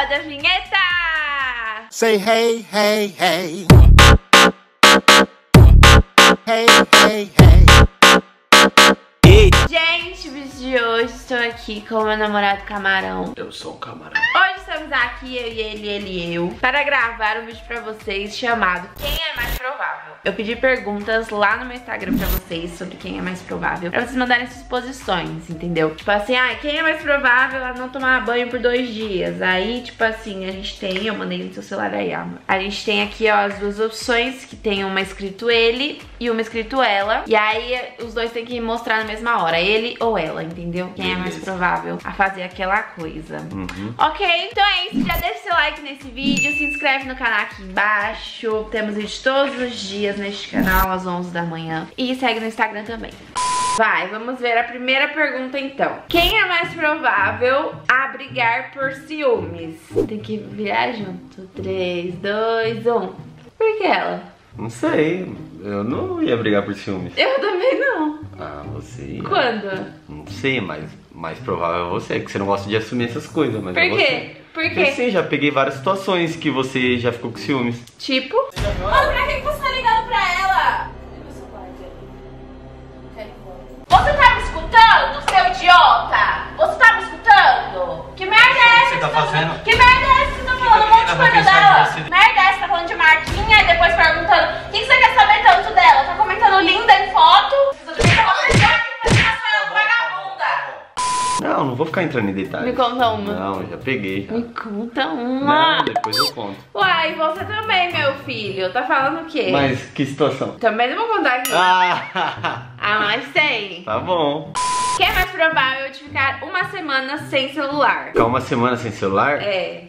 Roda a vinheta! Say hey, hey, hey. Hey, hey, hey. Gente, o vídeo de hoje estou aqui com o meu namorado Camarão. Eu sou um camarão. Hoje estamos aqui, eu e ele e eu, para gravar um vídeo pra vocês chamado Quem é mais provável? Eu pedi perguntas lá no meu Instagram pra vocês sobre quem é mais provável, pra vocês mandarem suposições, entendeu? Tipo assim, quem é mais provável a não tomar banho por 2 dias? Aí, tipo assim, a gente tem, eu mandei no seu celular aí, amor. A gente tem aqui, ó, as duas opções, que tem uma escrito ele e uma escrito ela. E aí, os dois tem que mostrar na mesma hora, ele ou ela, entendeu? Quem é mais provável a fazer aquela coisa. Ok? Então é isso, já deixa seu like nesse vídeo, se inscreve no canal aqui embaixo. Temos vídeo todos os dias neste canal, às 11 da manhã. E segue no Instagram também. Vai, vamos ver a primeira pergunta então. Quem é mais provável a brigar por ciúmes? Tem que virar junto. 3, 2, 1. Por que ela? Não sei, eu não ia brigar por ciúmes. Eu também não. Ah, você ia. Quando? Não sei, mas mais provável é você, que você não gosta de assumir essas coisas, mas Por é quê? você. Por Porque quê? sim, já peguei várias situações que você já ficou com ciúmes. Tipo? Mano, pra que você tá ligando pra ela? Você tá me escutando, seu idiota? Você tá me escutando? Que merda é essa? Você tá fazendo? Que merda é essa que você tá falando um monte de coisa dela? Merda é essa? Tá falando de Marquinha e depois perguntando o que você quer saber tanto dela? Tá comentando linda em foto? Não vou ficar entrando em detalhes. Me conta uma. Não, já peguei. Já. Me conta uma. Não, depois eu conto. Uai, você também, meu filho. Tá falando o quê? Mas que situação? Também não vou contar aqui. Ah, Mas sei. tá bom. Quem é mais provável de ficar uma semana sem celular? Ficar uma semana sem celular? É.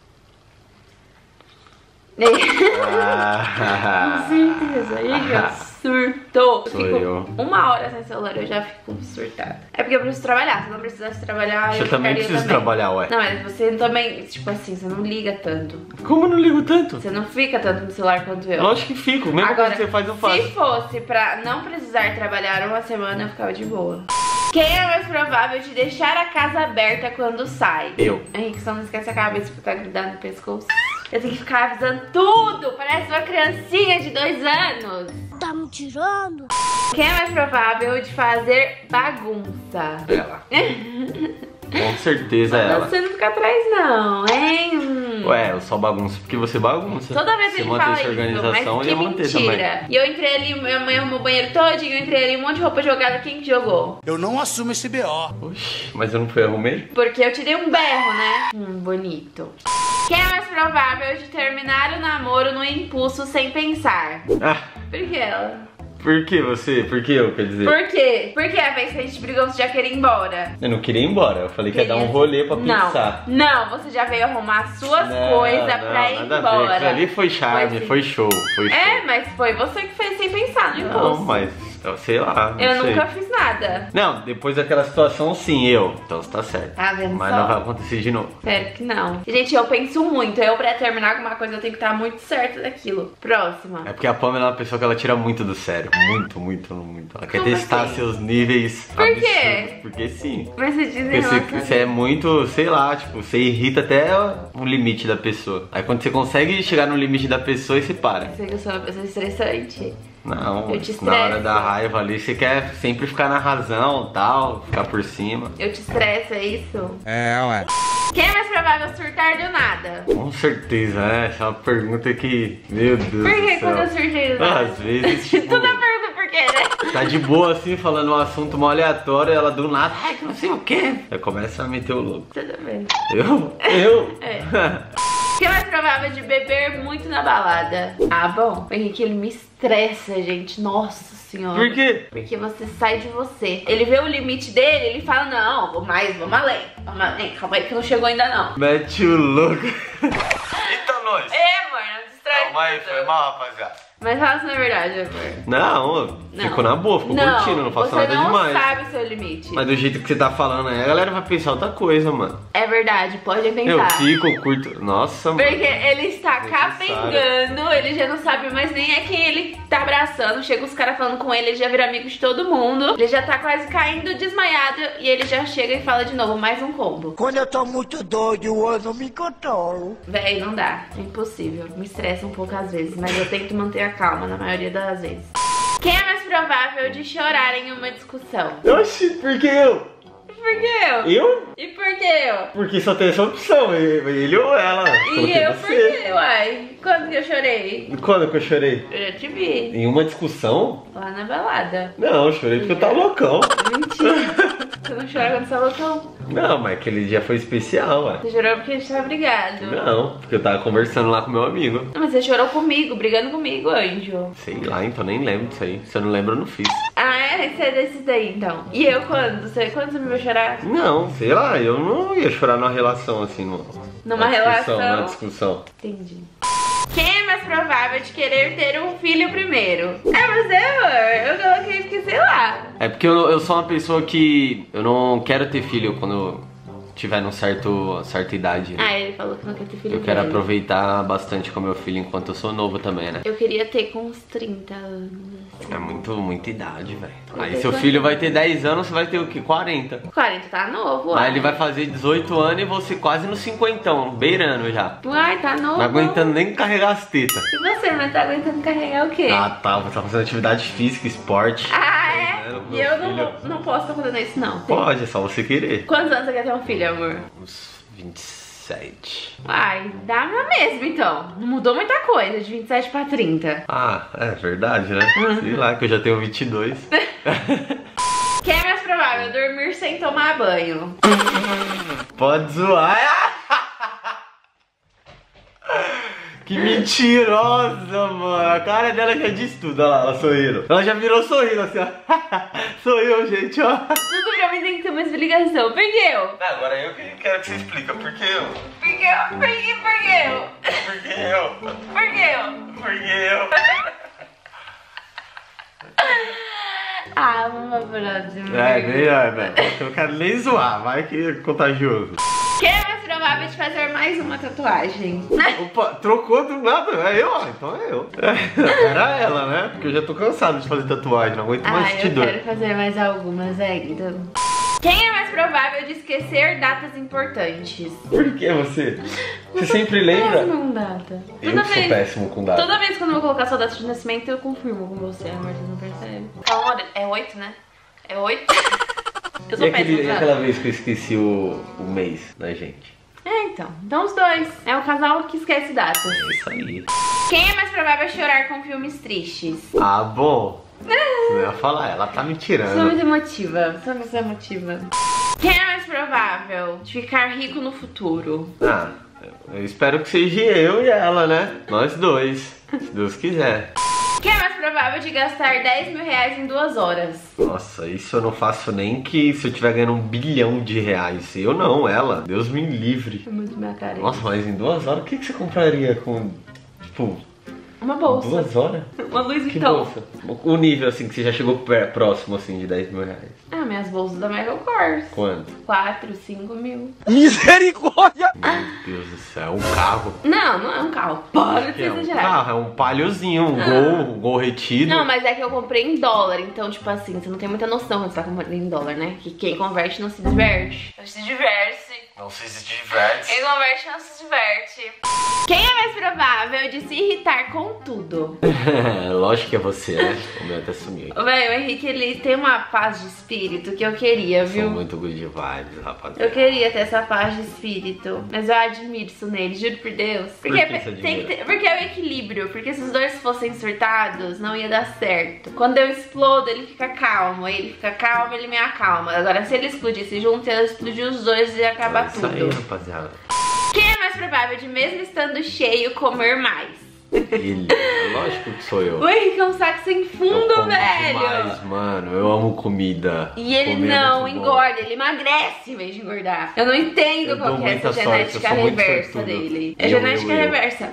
Ah, Com certeza, Igor surtou. Sou eu. 1 hora sem celular, eu já fico surtada. É porque eu preciso trabalhar, se eu não precisasse trabalhar, eu também preciso trabalhar, ué. Não, mas você também, tipo assim, você não liga tanto. Como eu não ligo tanto? Você não fica tanto no celular quanto eu. Lógico que fico, mesmo Agora, quando você faz, eu faço. se fosse pra não precisar trabalhar uma semana, eu ficava de boa. Quem é mais provável de deixar a casa aberta quando sai? Eu. Henrique, só não esquece a cabeça pra estar grudado no pescoço. Eu tenho que ficar avisando tudo. Parece uma criancinha de 2 anos. Tá me tirando? Quem é mais provável de fazer bagunça? Ela. Com certeza é ela. Você não fica atrás não, hein? Ué, eu só bagunço porque você bagunça. Toda vez se ele manter fala essa isso, organização, mas eu que ia manter mentira. também. E eu entrei ali, minha mãe arrumou o banheiro todinho, eu entrei ali, um monte de roupa jogada, quem que jogou? Eu não assumo esse BO. Oxi, mas eu não fui arrumei? Porque eu te dei um berro, né? Bonito. Quem é mais provável de terminar o namoro no impulso sem pensar? Ah, Por que ela? por que você? Por que eu, quer dizer? Por quê? Porque a vez que a gente brigou, você já queria ir embora. Eu não queria ir embora, eu falei que ia dar um rolê pra pensar. Não, você já veio arrumar suas coisas pra ir nada a ver. embora. Aquilo ali foi charme, Foi foi show, foi show. É, mas foi você que fez sem pensar no Não, impulso. mas eu sei lá, não Eu sei. nunca fiz nada. Não, depois daquela situação, sim, eu. Então você tá certo. Tá vendo Mas só? não vai acontecer de novo. Espero que não. Gente, eu penso muito. Eu, pra terminar alguma coisa, eu tenho que estar muito certa daquilo. Próxima. É porque a Pamela é uma pessoa que ela tira muito do sério. Muito, muito, muito. Ela quer Como testar assim? seus níveis Por quê? absurdos. Porque sim. Mas você diz Porque você é muito, sei lá, tipo, você irrita até o limite da pessoa. Aí quando você consegue chegar no limite da pessoa, aí você para. Eu sei que eu sou uma pessoa estressante. Não, Eu te na hora estresso. da raiva ali, você quer sempre ficar na razão, tal, ficar por cima. Eu te estresso, é isso? É, ué. Quem é mais provável surtar do nada? Com certeza, né? Essa é uma pergunta que, meu Deus Por que do quando eu céu. surtei do nada? Às vezes, tipo, Tudo é pergunta por quê, né? tá de boa assim, falando um assunto mal aleatório, ela do nada, ai, que não sei o quê. Aí começa a meter o louco. Você também. Eu? É. Quem é mais provável de beber muito na balada? Ah, bom. O Henrique, ele me estressa, gente. Nossa senhora. Por quê? Porque você sai de você. Ele vê o limite dele, ele fala, não, vamos mais, vamos além. Vamos além, calma aí que não chegou ainda não. Mete o louco. Eita, nós. É, amor, não distrai. Calma aí, tudo. foi mal, rapaziada. Mas fala se não é verdade, amor. Não, fico na boa, fico curtindo, não faço nada demais. Você não sabe o seu limite. Mas do jeito que você tá falando aí, a galera vai pensar outra coisa, mano. É verdade, pode pensar. Eu fico, curto. Nossa, mano. Porque ele está capengando, ele já não sabe mais nem é quem ele tá abraçando. Chega os caras falando com ele, ele já vira amigo de todo mundo. Ele já tá quase caindo desmaiado e ele já chega e fala de novo, mais um combo. Quando eu tô muito doido, eu não me controlo. Véi, não dá, é impossível. Me estressa um pouco às vezes, mas eu tento manter a calma na maioria das vezes. Quem é mais provável de chorar em uma discussão? Oxi, por que eu? Por que eu? Eu? E por que eu? Porque só tem essa opção, ele ou ela. E eu por que, uai? Quando que eu chorei? Quando que eu chorei? Eu já te vi. Em uma discussão? Lá na balada. Não, eu chorei porque eu tava loucão. Mentira. Você não chora quando você é loucão? Não, mas aquele dia foi especial, ué. Você chorou porque a gente tava brigado. Não, porque eu tava conversando lá com meu amigo. Não, mas você chorou comigo, brigando comigo, anjo. Sei lá, então nem lembro disso aí. Se eu não lembro, eu não fiz. Ah, é? Você é desses daí, então. E eu quando? Quando você me viu chorar? Não, sei lá, eu não ia chorar numa relação assim, Numa relação? Numa discussão. Entendi. Quem é mais provável de querer ter um filho primeiro? É você, amor. Eu coloquei porque, sei lá. É porque eu sou uma pessoa que eu não quero ter filho quando tiver numa certa idade. Ah, ele falou que não quer ter filho Eu quero velho. aproveitar bastante com meu filho enquanto eu sou novo também, né? Eu queria ter com uns 30 anos. Assim. É muita idade, velho. Eu Aí tenho seu 40. filho vai ter 10 anos, você vai ter o quê? 40. 40 tá novo, Aí uai. ele vai fazer 18 anos e você quase no 50, beirando já. Uai, tá novo. Não aguentando nem carregar as tetas. E você, mas tá aguentando carregar o quê? Ah, tá. Você tá fazendo atividade física, esporte. Ah, é? Meu E eu filho. não posso estar fazendo isso, não. Pode, é só você querer. Quantos anos você quer ter um filho, amor? Uns 27. Uai, dá na mesma, então. Não mudou muita coisa, de 27 pra 30. Ah, é verdade, né? Sei lá, que eu já tenho 22. Quem é mais provável? Dormir sem tomar banho. Pode zoar. Que mentirosa, mano. A cara dela já disse tudo, olha lá, ela sorrindo. Ela já virou sorrindo assim, ó. Sou eu, gente, ó. Tudo pra mim tem que ter uma explicação. Por que eu? Agora eu que quero que você explique. Por que eu? Por que eu? Por que eu? Por que eu? Por que eu? Por que eu? Ah, vamos pra próxima. É, melhor, velho. Eu não quero nem zoar, vai que é contagioso. Quem é mais provável de fazer mais uma tatuagem? Opa, trocou do nada, é eu? Ah, então é eu. Era ela, né? Porque eu já tô cansado de fazer tatuagem, não aguento mais sentir eu dor. quero fazer mais algumas ainda. Quem é mais provável de esquecer datas importantes? Por que você? Você sempre lembra? Péssimo com data. Eu que sou péssimo com data. Toda vez quando eu vou colocar sua data de nascimento, eu confirmo com você, amor, você não percebe. Calma, é 8, né? É 8? Eu sou E péssima com aquela data. vez que eu esqueci o mês da gente? É, então. Então os dois. É o casal que esquece datas. É isso aí. Quem é mais provável de chorar com filmes tristes? Ah, bom. Você ia falar, ela tá me Sou tirando. muito emotiva. Sou muito emotiva. Quem é mais provável de ficar rico no futuro? Ah, eu espero que seja eu e ela, né? Nós dois, se Deus quiser. Quem é mais provável de gastar 10 mil reais em 2 horas? Nossa, isso eu não faço nem que se eu tiver ganhando R$1 bilhão. Eu não, ela. Deus me livre. É muito minha cara. Nossa, mas em 2 horas, o que você compraria com, tipo, Uma bolsa. 2 horas? Uma Louis Que Vuitton. bolsa? O nível, assim, que você já chegou próximo, assim, de 10 mil reais. Ah, minhas bolsas da Michael Kors. Quanto? 4, 5 mil. Misericórdia! Meu Deus do céu, um carro. Não, não é um carro. Para de É um exagerar. carro, é um paliozinho, um gol retido. Não, mas é que eu comprei em dólar, então, tipo assim, você não tem muita noção quando você tá comprando em dólar, né? Que quem converte não se diverte. Não se diverte. Não se diverte. Quem converte não se diverte. Quem é mais provável de se irritar com tudo? Lógico que é você, né? O meu até sumiu. Véi, o Henrique, ele tem uma paz de espírito que eu queria, Sou viu? muito good vibes, rapaziada. Eu queria ter essa paz de espírito, mas eu admiro isso nele, juro por Deus. Por que você admira? Porque é o equilíbrio, porque se os dois fossem surtados, não ia dar certo. Quando eu explodo, ele fica calmo, aí ele fica calmo, ele me acalma. Agora, se ele explodisse junto, eu explodir os dois e ia acabar Isso aí, tudo. rapaziada. Quem é mais provável de, mesmo estando cheio, comer mais? Ele. Lógico que sou eu. O Henrique é um saco sem Eu fundo, como velho. demais, mano. Eu amo comida. E ele Comer é não muito bom. engorda, ele emagrece em vez de engordar. Eu não entendo Eu qual dou que é essa muita sorte, genética eu sou muito reversa sortudo. dele. É Eu. genética reversa.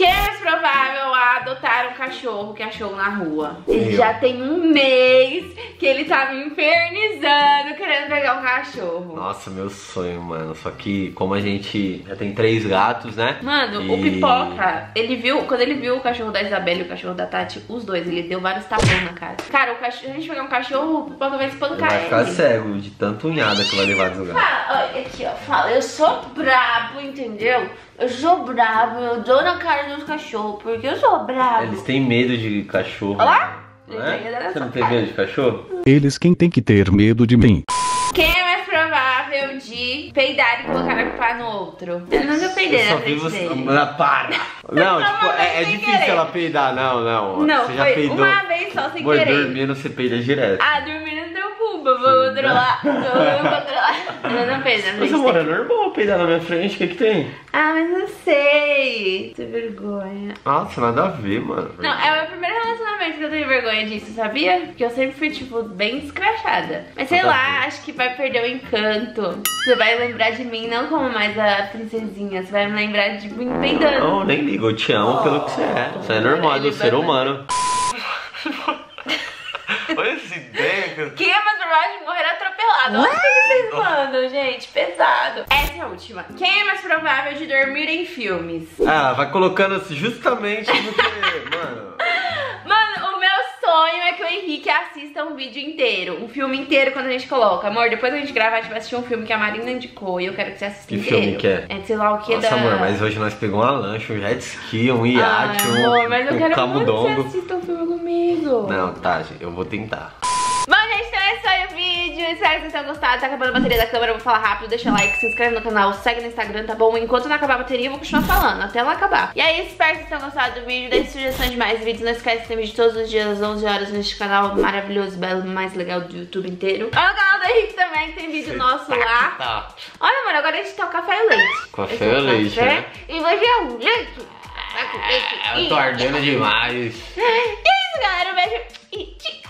Quem é mais provável a adotar um cachorro que achou na rua? Ele já tem um mês que ele tá me infernizando querendo pegar um cachorro. Nossa, meu sonho, mano. Só que como a gente já tem 3 gatos, né? Mano, o Pipoca, ele viu, quando ele viu o cachorro da Isabela e o cachorro da Tati, os dois, ele deu vários tapões na cara. Cara, se a gente pegar um cachorro, o Pipoca vai espancar Vai ele. ficar cego de tanto unhada que vai levar dos gatos. Olha aqui, ó, fala, eu sou brabo, entendeu? Eu sou brabo, eu dou na cara dos cachorros, porque eu sou brabo. Eles têm medo de cachorro. Olha lá. Não é? Você não tem medo de cachorro? Eles quem tem que ter medo de mim. Quem é mais provável de peidar e colocar a culpa no outro? Eu nunca peidei na frente dele. Para! Não, tipo, é sem difícil querer. ela peidar, não. Não, Você já foi peidou. uma vez só sem Amor, querer. dormindo você peida direto. Ah, dormindo não deu culpa, vou controlar. Eu não peido na frente Mas amor, é dele. normal peidar na minha frente, o que tem? Ah, mas não sei. Tem vergonha. Nossa, nada a ver, mano. Não, é o meu primeiro relacionamento que eu tenho vergonha disso, sabia? Porque eu sempre fui, tipo, bem escrachada. Mas sei lá, acho que vai perder o encanto. Você vai lembrar de mim não como mais a princesinha, você vai me lembrar de mim peidando. Não, nem ligo, eu te amo pelo que você é. Você é normal, é um ser humano. Olha essa ideia, cara. Quem é mais provável de morrer atropelado? Olha o que vocês mandam, gente. Pesado. Essa é a última. Quem é mais provável de dormir em filmes? Ah, vai colocando assim justamente porque, mano... Mano, o meu sonho é que o Henrique assista um vídeo inteiro. Um filme inteiro quando a gente coloca. Amor, depois a gente grava, a gente vai assistir um filme que a Marina indicou e eu quero que você assista Que inteiro. filme que é? É de sei lá o que. Nossa, amor, mas hoje nós pegamos uma lancha, um jet ski, um iate, amor, mas eu um quero muito que camundongo. você assista um filme comigo. Não, tá, gente, eu vou tentar. Bom, gente, então esse foi o vídeo. Espero que vocês tenham gostado. Tá acabando a bateria da câmera, eu vou falar rápido. Deixa like, se inscreve no canal, segue no Instagram, tá bom? Enquanto não acabar a bateria, eu vou continuar falando, até ela acabar. E aí, espero que vocês tenham gostado do vídeo. Deixe sugestões de mais vídeos. Não esquece que tem vídeo todos os dias às 11 horas neste canal maravilhoso, belo, mais legal do YouTube inteiro. Olha o canal do Henrique também, que tem vídeo nosso lá. Tá. Olha, mano, agora a gente tá o café e leite. Café Esse é o e leite, café, né? E você é um leite. Tá com leite. Eu tô ardendo demais. E é isso, galera. Um beijo e tchau.